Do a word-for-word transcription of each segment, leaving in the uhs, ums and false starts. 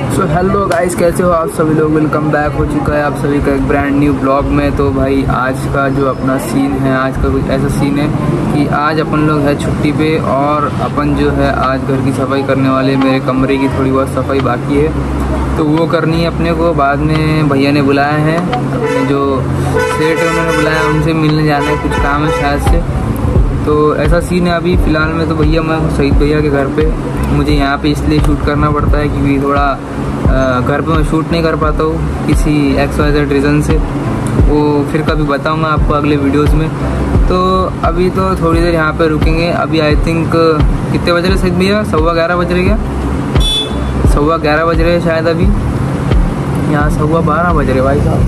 So hello guys, कैसे हो आप सभी लोग। वेलकम बैक हो चुका है आप सभी का एक ब्रांड न्यू ब्लॉग में। तो भाई आज का जो अपना सीन है, आज का कुछ ऐसा सीन है कि आज अपन लोग है छुट्टी पे और अपन जो है आज घर की सफाई करने वाले। मेरे कमरे की थोड़ी बहुत सफाई बाकी है तो वो करनी है अपने को। बाद में भैया ने बुलाया है, अपने जो सेठ है उन्होंने बुलाया, उनसे मिलने जाना है, कुछ काम है शायद से। तो ऐसा सीन है अभी फ़िलहाल में। तो भैया मैं शहीद भैया के घर पे, मुझे यहाँ पे इसलिए शूट करना पड़ता है क्योंकि थोड़ा घर पे मैं शूट नहीं कर पाता हूँ किसी एक्स वाई जेड रीज़न से। वो फिर कभी बताऊँगा आपको अगले वीडियोस में। तो अभी तो थोड़ी देर यहाँ पे रुकेंगे। अभी आई थिंक कितने बज रहे शहीद भैया? सवा ग्यारह बज रहे क्या? सवा ग्यारह बज रहे शायद अभी। यहाँ सवा बारह बज रहे भाई साहब,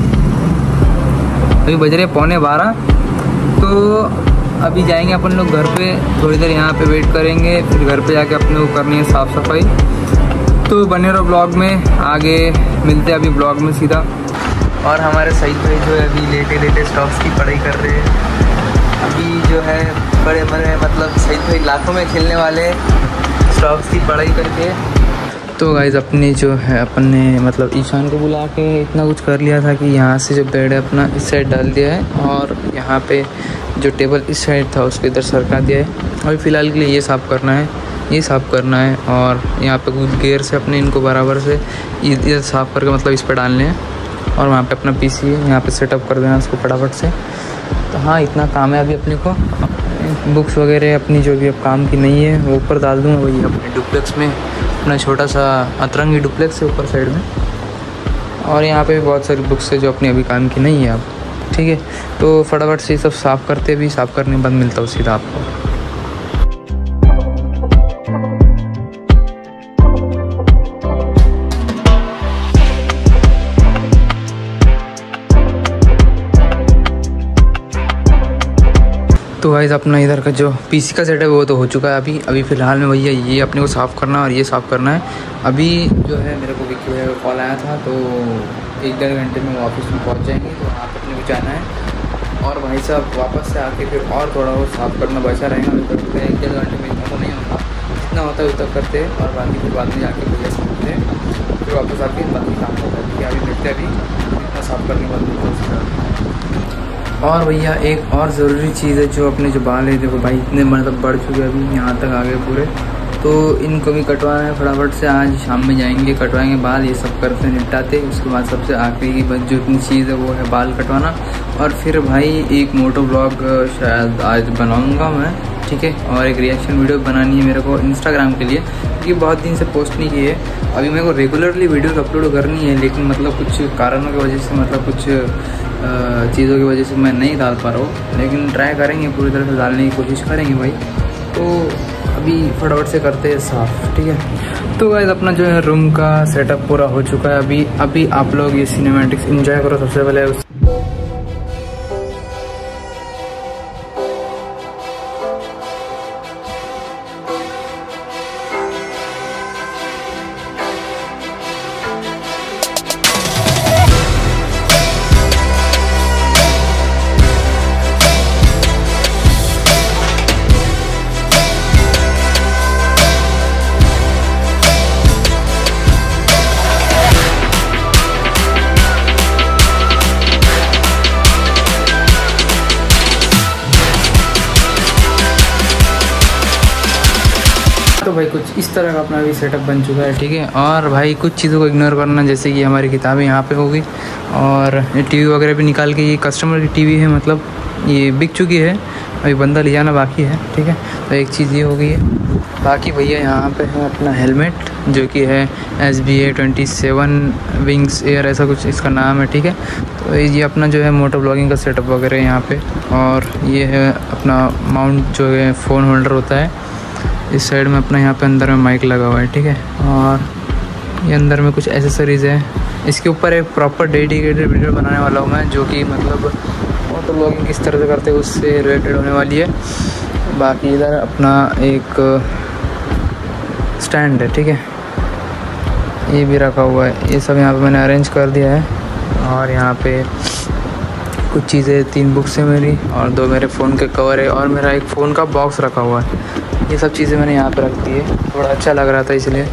अभी बज रहे पौने बारह। तो अभी जाएंगे अपन लोग घर पे, थोड़ी देर यहाँ पे वेट करेंगे, फिर घर पे जाके अपने को करनी है साफ़ सफाई। तो बने रहो ब्लॉग में, आगे मिलते हैं अभी ब्लॉग में सीधा। और हमारे शहीद भाई जो है अभी लेटे लेटे स्टॉक्स की पढ़ाई कर रहे हैं। अभी जो है बड़े बड़े मतलब शहीद भाई लाखों में खेलने वाले स्टॉक्स की पढ़ाई करके। तो गाइज़ अपने जो है अपन ने मतलब ईशान को बुला के इतना कुछ कर लिया था कि यहाँ से जो बेड है अपना इस साइड डाल दिया है और यहाँ पे जो टेबल इस साइड था उसको इधर सरका दिया है। अभी फ़िलहाल के लिए ये साफ़ करना है, ये साफ़ करना है और यहाँ पे कुछ गेयर से अपने इनको बराबर से इधर साफ़ करके मतलब इस पर डालने हैं। और वहाँ पे अपना पीसी है, यहाँ पे सेटअप कर देना उसको फटाफट से। तो हाँ, इतना काम है अभी अपने को। बुक्स वगैरह अपनी जो भी अब काम की नहीं है वो ऊपर डाल दूँगा, वही अपने डुप्लेक्स में, अपना छोटा सा अतरंगी डुप्लेक्स है ऊपर साइड में। और यहाँ पे भी बहुत सारी बुक्स है जो अपनी अभी काम की नहीं है अब, ठीक है। तो फटाफट से सब साफ़ करते भी, साफ़ करने के बाद मिलता हूँ सीधा आपको। तो गाइस अपना इधर का जो पीसी का सेटअप है वो तो हो चुका है अभी। अभी फ़िलहाल में भैया ये अपने को साफ़ करना है और ये साफ़ करना है। अभी जो है मेरे को विक्की भैया का कॉल आया था तो एक डेढ़ घंटे में ऑफिस में पहुंच जाएंगे, तो वहाँ पर अपने को जाना है। और भाई साहब वापस से आके फिर और थोड़ा बहुत साफ़ करना बचा रहेगा। अभी तक एक डेढ़ घंटे में इतना तो नहीं होता, जितना होता है उतना करते हैं और बाकी फिर बाद में जाके भैया से मिलते हैं, फिर वापस आके बाकी काम होता है। अभी मिलते अभी इतना साफ़ करने के बाद मिलते हैं। और भैया एक और ज़रूरी चीज़ है, जो अपने जो बाल है देखो भाई इतने मतलब बढ़ चुके अभी यहाँ तक आ गए पूरे, तो इनको भी कटवाना है फटाफट से। आज शाम में जाएंगे कटवाएंगे बाल, ये सब करते निपटाते। उसके बाद सबसे आखिरी की बस जो इतनी चीज़ है वो है बाल कटवाना। और फिर भाई एक मोटो ब्लॉग शायद आज बनाऊंगा मैं, ठीक है। और एक रिएक्शन वीडियो बनानी है मेरे को इंस्टाग्राम के लिए, क्योंकि बहुत दिन से पोस्ट नहीं की है। अभी मेरे को रेगुलरली वीडियोस अपलोड करनी है, लेकिन मतलब कुछ कारणों की वजह से, मतलब कुछ चीज़ों की वजह से मैं नहीं डाल पा रहा हूँ, लेकिन ट्राई करेंगे, पूरी तरह से डालने की कोशिश करेंगे भाई। तो अभी फटाफट से करते हैं साफ़, ठीक है। तो गाइस अपना जो है रूम का सेटअप पूरा हो चुका है अभी। अभी आप लोग ये सिनेमैटिक्स एंजॉय करो सबसे पहले। उस तो भाई कुछ इस तरह का अपना भी सेटअप बन चुका है, ठीक है। और भाई कुछ चीज़ों को इग्नोर करना, जैसे कि हमारी किताबें यहाँ पे होगी और टीवी वगैरह भी निकाल के, ये कस्टमर की टीवी है, मतलब ये बिक चुकी है, अभी बंदा ले जाना बाकी है, ठीक है। तो एक चीज़ ये हो गई है। बाकी भैया यहाँ पे है अपना हेलमेट, जो कि है S B A twenty seven wings air, ऐसा कुछ इसका नाम है, ठीक है। तो ये अपना जो है मोटो ब्लॉगिंग का सेटअप वगैरह यहाँ पे। और ये है अपना माउंट जो है फ़ोन होल्डर होता है, इस साइड में अपना यहाँ पे अंदर में माइक लगा हुआ है, ठीक है। और ये अंदर में कुछ एसेसरीज़ है। इसके ऊपर एक प्रॉपर डेडिकेटेड वीडियो बनाने वाला हूँ मैं, जो कि मतलब मोटो ब्लॉगिंग किस तरह से करते हैं उससे रिलेटेड होने वाली है। बाकी इधर अपना एक स्टैंड है, ठीक है, ये भी रखा हुआ है। ये सब यहाँ पे मैंने अरेंज कर दिया है। और यहाँ पे कुछ चीज़ें, तीन बुक्स है मेरी और दो मेरे फ़ोन के कवर है और मेरा एक फ़ोन का बॉक्स रखा हुआ है। ये सब चीज़ें मैंने यहाँ पे रख दी है, थोड़ा अच्छा लग रहा था इसलिए।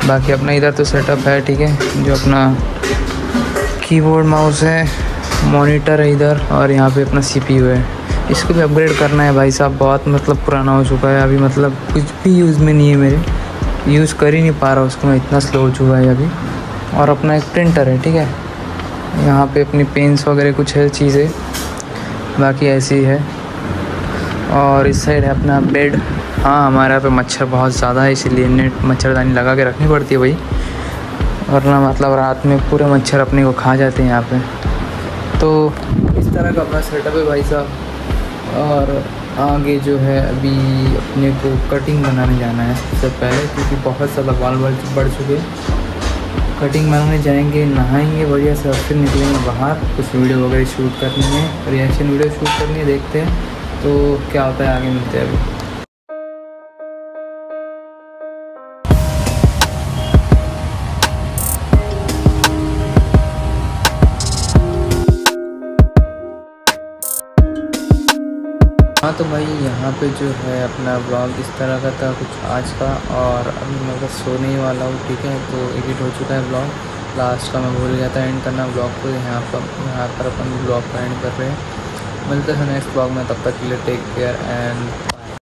बाकी अपना इधर तो सेटअप है, ठीक है। जो अपना कीबोर्ड माउस है, मॉनिटर है इधर, और यहाँ पे अपना सीपीयू है। इसको भी अपग्रेड करना है भाई साहब, बहुत मतलब पुराना हो चुका है अभी, मतलब कुछ भी यूज़ में नहीं है मेरे, यूज़ कर ही नहीं पा रहा उसको मैं, इतना स्लो हो चुका है अभी। और अपना एक प्रिंटर है, ठीक है। यहाँ पे अपनी पेन्स वगैरह कुछ है चीज़ें, बाकी ऐसी है। और इस साइड है अपना बेड। हाँ, हमारे यहाँ पे मच्छर बहुत ज़्यादा है, इसीलिए नेट मच्छरदानी लगा के रखनी पड़ती है भाई, वरना मतलब रात में पूरे मच्छर अपने को खा जाते हैं यहाँ पे। तो इस तरह का अपना सेटअप है भाई साहब। और आगे जो है अभी अपने को कटिंग बनाने जाना है सबसे पहले, क्योंकि बहुत ज़्यादा बाल बढ़ बढ़ चुके। कटिंग बनाने जाएंगे, नहाएंगे बढ़िया से, और फिर निकलेंगे बाहर, कुछ वीडियो वगैरह शूट करनी है, रिएक्शन वीडियो शूट करनी है। देखते हैं तो क्या होता है, आगे मिलते हैं अभी। हाँ तो भाई यहाँ पे जो है अपना ब्लॉग इस तरह का था कुछ आज का, और अभी मैं बस सोने ही वाला हूँ, ठीक है। तो एडिट हो चुका है ब्लॉग, लास्ट का मैं भूल गया था एंड करना ब्लॉग को। यहाँ पर यहाँ पर अपन ब्लॉग का एंड कर रहे हैं। मिलते हैं नेक्स्ट ब्लॉग में, तब तक के लिए टेक केयर एंड